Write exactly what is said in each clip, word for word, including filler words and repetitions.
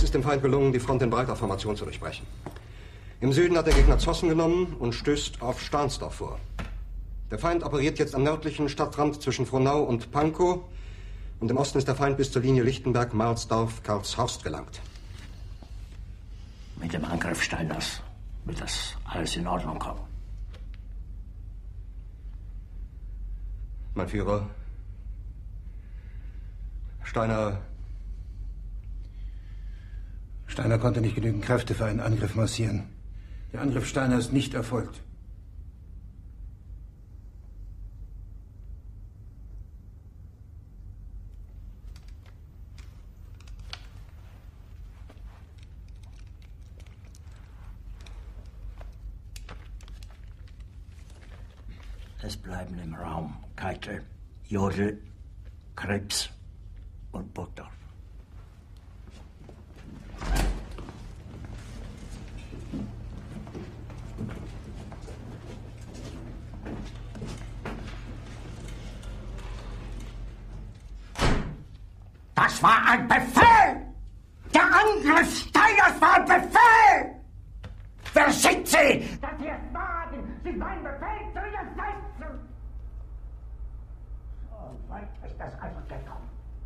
Es ist dem Feind gelungen, die Front in breiter Formation zu durchbrechen. Im Süden hat der Gegner Zossen genommen und stößt auf Stahnsdorf vor. Der Feind operiert jetzt am nördlichen Stadtrand zwischen Frohnau und Pankow. Und im Osten ist der Feind bis zur Linie Lichtenberg-Marsdorf-Karlshorst gelangt. Mit dem Angriff Steiners wird das alles in Ordnung kommen. Mein Führer, Steiner... Steiner konnte nicht genügend Kräfte für einen Angriff massieren. Der Angriff Steiner ist nicht erfolgt. Es bleiben im Raum Keitel, Jodl, Krebs und Burgdorf. Das war ein Befehl! Der Angriff Steiners war ein Befehl! Wer sind Sie, dass Sie es wagen, sich meinen Befehl zu widersetzen? So weit ist das also gekommen.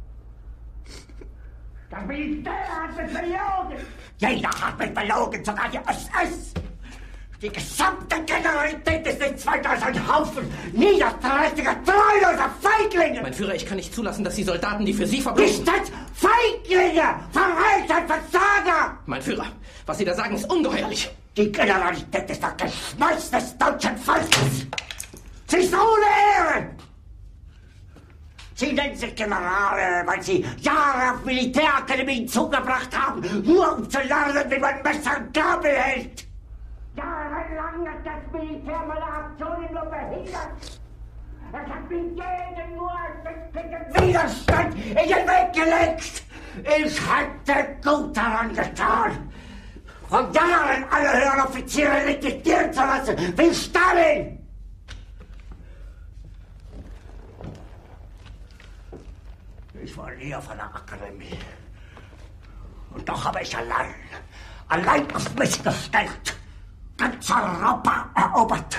Das Militär hat mich belogen! Jeder hat mich belogen, sogar die S S! Die gesamte Generalität ist nichts weiter als ein Haufen niederträchtiger, treuloser Feiglinge! Mein Führer, ich kann nicht zulassen, dass die Soldaten, die für Sie verbringen... Nicht als Feiglinge! Verräter, Versager! Mein Führer, was Sie da sagen, ist ungeheuerlich! Die Generalität ist das Geschmeiß des deutschen Volkes! Sie ist ohne Ehre! Sie nennen sich Generale, weil Sie Jahre auf Militärakademien zugebracht haben, nur um zu lernen, wie man Messer und Gabel hält! Jahrelang hat das Militär meine Aktionen nur behindert. Es hat mir jeden nur einen Widerstand in den Weg gelegt. Ich hätte gut daran getan, von Jahren alle höheren Offiziere liquidieren zu lassen, wie Stalin. Ich war nie auf einer Akademie. Und doch habe ich allein, allein auf mich gestellt, ganz Europa erobert.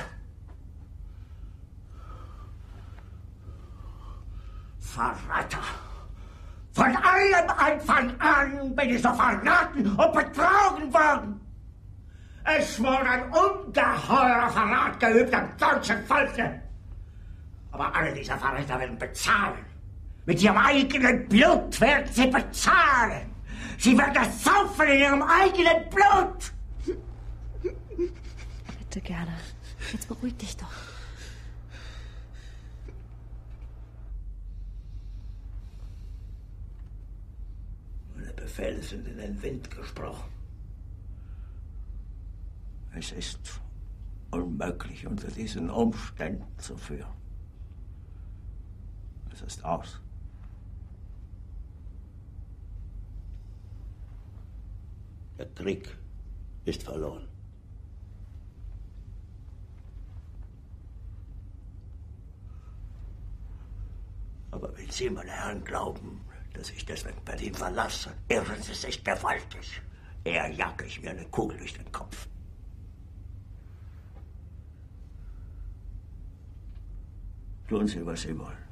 Verräter. Von allem Anfang an bin ich so verraten und betrogen worden. Es wurde ein ungeheurer Verrat geübt am deutschen Volke. Aber alle diese Verräter werden bezahlen. Mit ihrem eigenen Blut werden sie bezahlen. Sie werden das saufen in ihrem eigenen Blut. Bitte gerne. Jetzt beruhig dich doch. Meine Befehle sind in den Wind gesprochen. Es ist unmöglich, unter diesen Umständen zu führen. Es ist aus. Der Krieg ist verloren. Aber wenn Sie, meine Herren, glauben, dass ich deswegen Berlin verlasse, irren Sie sich gewaltig. Eher jage ich mir eine Kugel durch den Kopf. Tun Sie, was Sie wollen.